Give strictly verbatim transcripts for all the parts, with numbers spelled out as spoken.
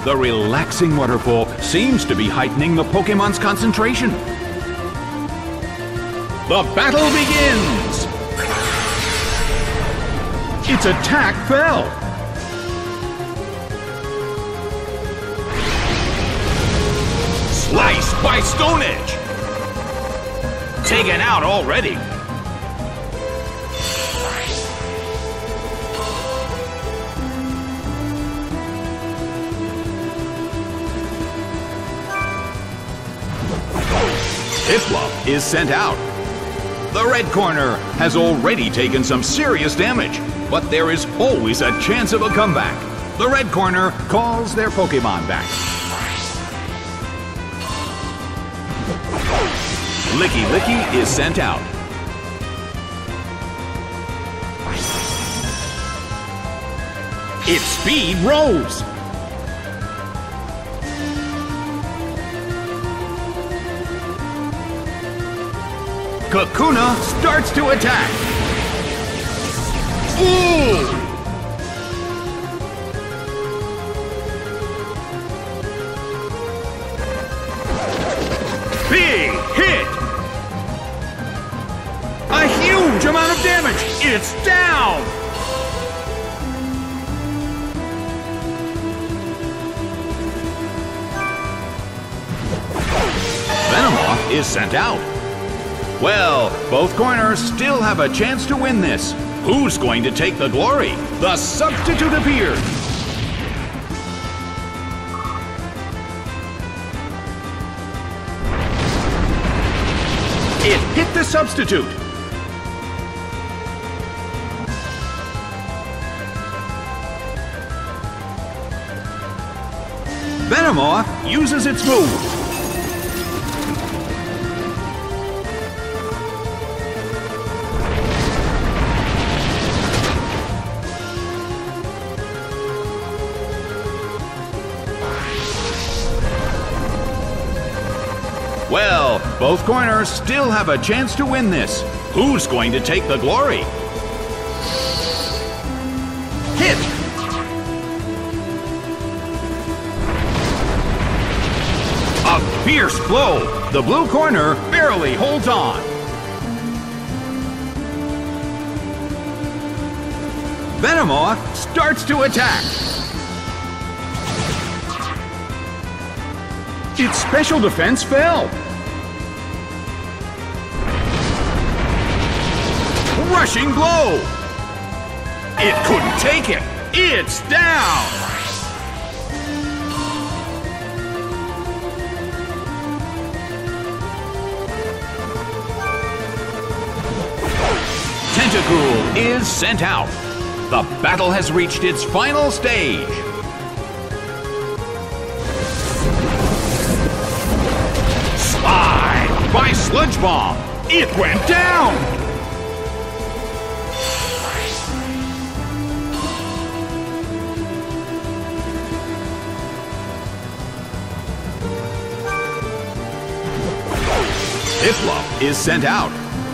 The relaxing waterfall seems to be heightening the Pokemon's concentration. The battle begins! Its attack fell! Sliced by Stone Edge! Taken out already! Piplup is sent out. The red corner has already taken some serious damage, but there is always a chance of a comeback. The red corner calls their Pokemon back. Licky Licky is sent out. Its speed rose. Kakuna starts to attack. Ooh! Big hit! A huge amount of damage! It's down! Venomoth is sent out. Well, both corners still have a chance to win this. Who's going to take the glory? The substitute appeared. It hit the substitute. Venomoth uses its move. Well, both corners still have a chance to win this. Who's going to take the glory? Hit! A fierce blow! The blue corner barely holds on. Venomoth starts to attack. Its special defense fell. Rushing blow! It couldn't take it! It's down! Tentacruel is sent out. The battle has reached its final stage. Slide by Sludge Bomb! It went down! Piplup is sent out.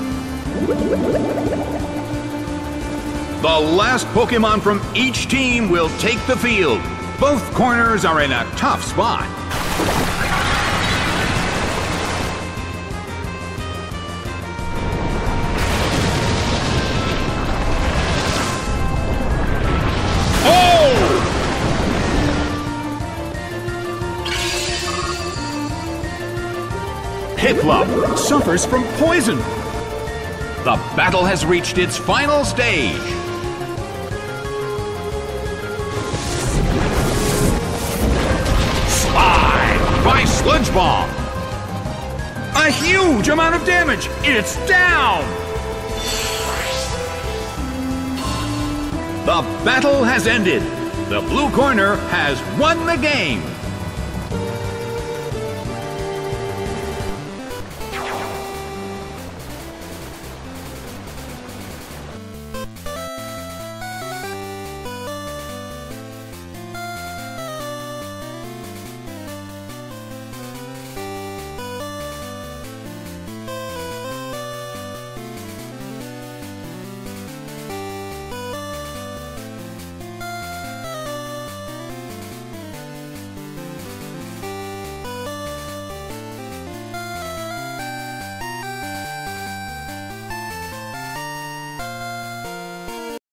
The last Pokemon from each team will take the field. Both corners are in a tough spot. Piplup suffers from poison. The battle has reached its final stage. Slide by Sludge Bomb. A huge amount of damage. It's down. The battle has ended. The blue corner has won the game.